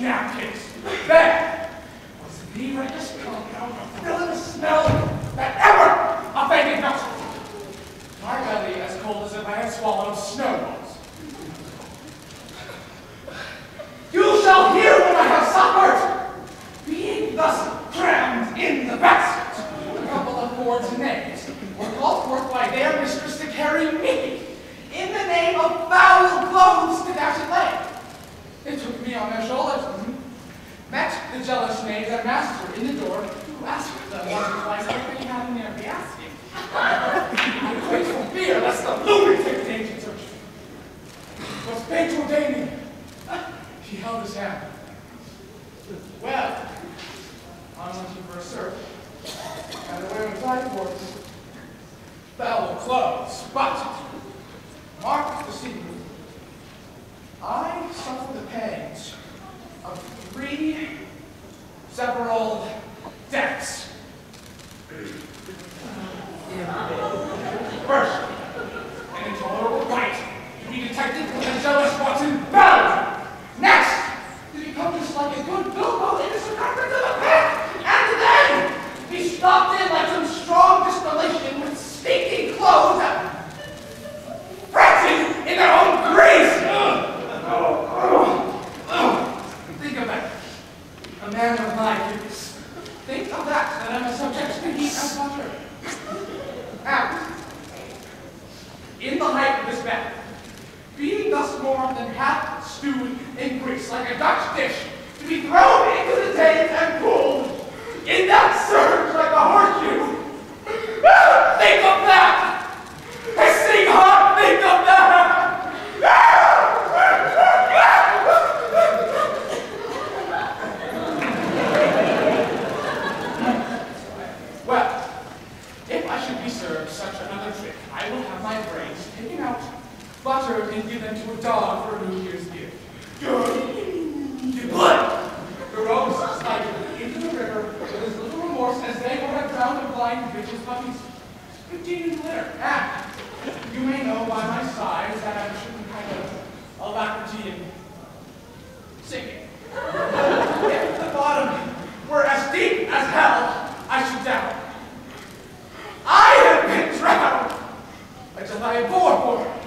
napkins. Then was the reddest compound of villainous smell that ever offended nostrils. My belly as cold as if I had swallowed snowballs. You shall hear what I have suffered, being thus crammed in the basket. A couple of boards and eggs were called forth by their mistress to carry me, in the name of foul clothes to dash it lay. They took me on their shoulders, met the jealous knave, their master, in the door, who asked them once or twice what they had in their basket. I quaked from fear lest the lunatic danger search me. Was fate to ordain me? He held his hand. Well, on went he for a search, and away went I towards foul clothes, but mark the secret. I suffer the pangs of 3 several deaths. First, an intolerable bite to be detected with a jealous wanton value. Next, to become just like a good bilbo in the circumference of a pit. And then, be stopped in like some strong distillation with stinking clothes that fretted in their own grease. Think of that. A man of my years. Think of that I'm a subject to heat and butter. Now, in the height of this battle, being thus more than half stewed in grease, like a Dutch dish, to be thrown into the Thames and pulled in that surge like a horseshoe. Think of that! Hissing hot, think of that! Well, if I should be served such another trick, I will have my brains taken out, buttered, and given to a dog for a New Year's gift. Good blood! The rogues slided into the river with as little remorse as they would have drowned a blind bitch's puppies. 15 in the litter, and you may know by my sighs that I'm a certain kind of alacrity in singing. If the bottom were as deep as hell, I should doubt. I have been drowned until I bore for it.